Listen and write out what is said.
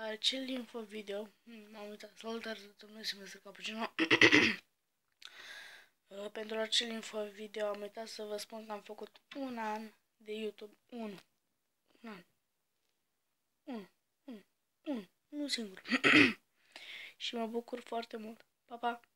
acel info video, m-am uitat, salutare domnule, se numesc Cappuccino. Pentru acel info video am uitat să vă spun că am făcut un an de YouTube, un an, unul singur. Și mă bucur foarte mult. Pa, pa!